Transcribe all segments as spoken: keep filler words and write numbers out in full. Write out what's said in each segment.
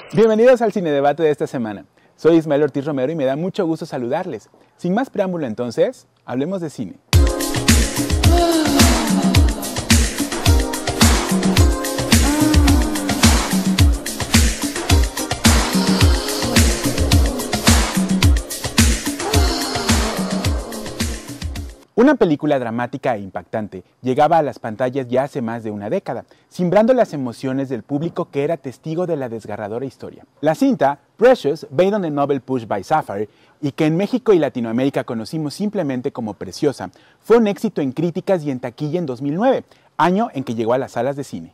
Bienvenidos al Cinedebate de esta semana. Soy Ismael Ortiz Romero y me da mucho gusto saludarles. Sin más preámbulo entonces, hablemos de cine. Una película dramática e impactante llegaba a las pantallas ya hace más de una década, cimbrando las emociones del público que era testigo de la desgarradora historia. La cinta, Precious, based on the novel Pushed by Sapphire, y que en México y Latinoamérica conocimos simplemente como Preciosa, fue un éxito en críticas y en taquilla en dos mil nueve, año en que llegó a las salas de cine.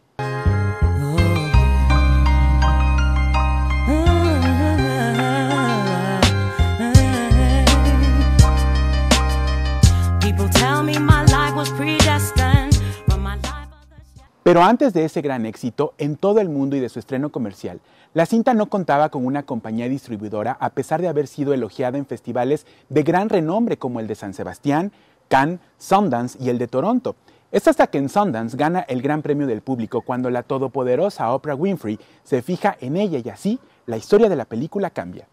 Pero antes de ese gran éxito, en todo el mundo y de su estreno comercial, la cinta no contaba con una compañía distribuidora a pesar de haber sido elogiada en festivales de gran renombre como el de San Sebastián, Cannes, Sundance y el de Toronto. Es hasta que en Sundance gana el Gran Premio del Público cuando la todopoderosa Oprah Winfrey se fija en ella y así la historia de la película cambia.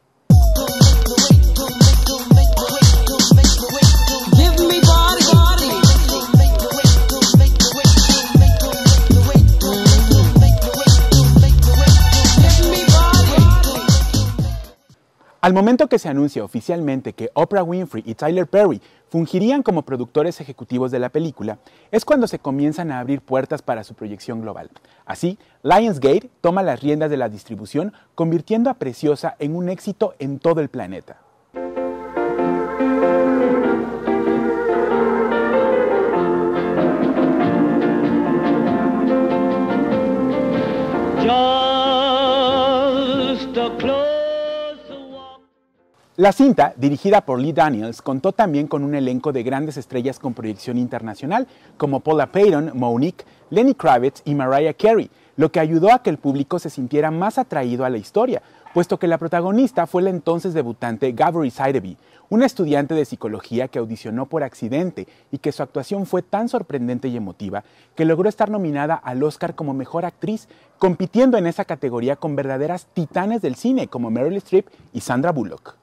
Al momento que se anuncia oficialmente que Oprah Winfrey y Tyler Perry fungirían como productores ejecutivos de la película, es cuando se comienzan a abrir puertas para su proyección global. Así, Lionsgate toma las riendas de la distribución, convirtiendo a Preciosa en un éxito en todo el planeta. Just a close. La cinta, dirigida por Lee Daniels, contó también con un elenco de grandes estrellas con proyección internacional, como Paula Payton, Mo'Nique, Lenny Kravitz y Mariah Carey, lo que ayudó a que el público se sintiera más atraído a la historia, puesto que la protagonista fue la entonces debutante Gabri Sidibe, una estudiante de psicología que audicionó por accidente y que su actuación fue tan sorprendente y emotiva que logró estar nominada al Oscar como Mejor Actriz, compitiendo en esa categoría con verdaderas titanes del cine como Meryl Streep y Sandra Bullock.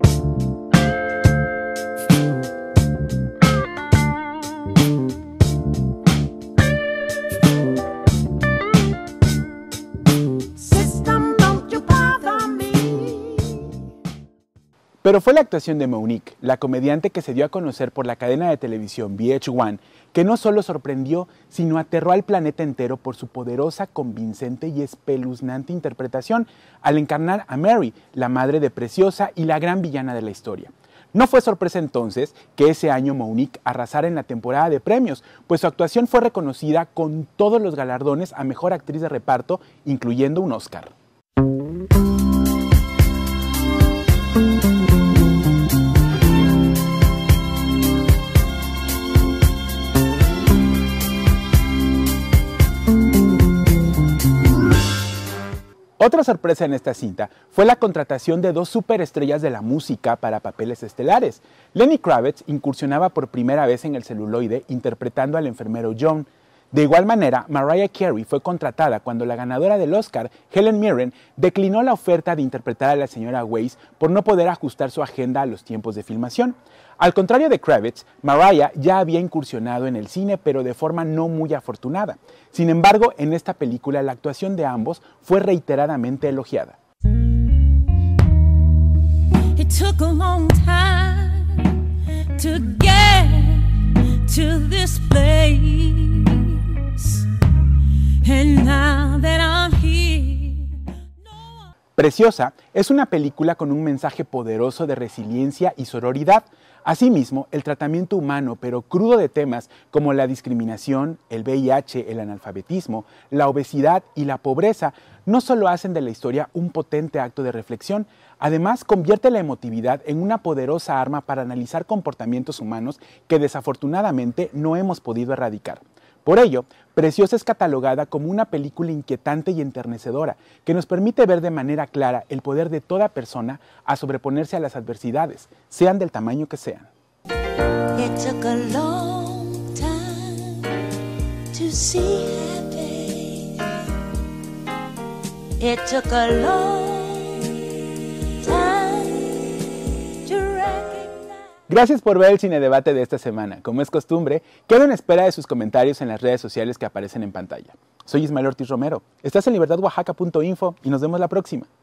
Pero fue la actuación de Mo'Nique, la comediante que se dio a conocer por la cadena de televisión V H uno, que no solo sorprendió, sino aterró al planeta entero por su poderosa, convincente y espeluznante interpretación al encarnar a Mary, la madre de Preciosa y la gran villana de la historia. No fue sorpresa entonces que ese año Mo'Nique arrasara en la temporada de premios, pues su actuación fue reconocida con todos los galardones a Mejor Actriz de Reparto, incluyendo un Oscar. Otra sorpresa en esta cinta fue la contratación de dos superestrellas de la música para papeles estelares. Lenny Kravitz incursionaba por primera vez en el celuloide interpretando al enfermero John. De igual manera, Mariah Carey fue contratada cuando la ganadora del Oscar, Helen Mirren, declinó la oferta de interpretar a la señora Weisz por no poder ajustar su agenda a los tiempos de filmación. Al contrario de Kravitz, Mariah ya había incursionado en el cine, pero de forma no muy afortunada. Sin embargo, en esta película la actuación de ambos fue reiteradamente elogiada. It took a long time to get to this place. And now that I'm here. Preciosa es una película con un mensaje poderoso de resiliencia y sororidad. Asimismo, el tratamiento humano pero crudo de temas como la discriminación, el V I H, el analfabetismo, la obesidad y la pobreza no solo hacen de la historia un potente acto de reflexión, además convierte la emotividad en una poderosa arma para analizar comportamientos humanos que desafortunadamente no hemos podido erradicar. Por ello, Preciosa es catalogada como una película inquietante y enternecedora que nos permite ver de manera clara el poder de toda persona a sobreponerse a las adversidades, sean del tamaño que sean. It took a long time to see happy. It took a long time to recognize. Gracias por ver el Cinedebate de esta semana. Como es costumbre, quedo en espera de sus comentarios en las redes sociales que aparecen en pantalla. Soy Ismael Ortiz Romero. Estás en libertad oaxaca punto info y nos vemos la próxima.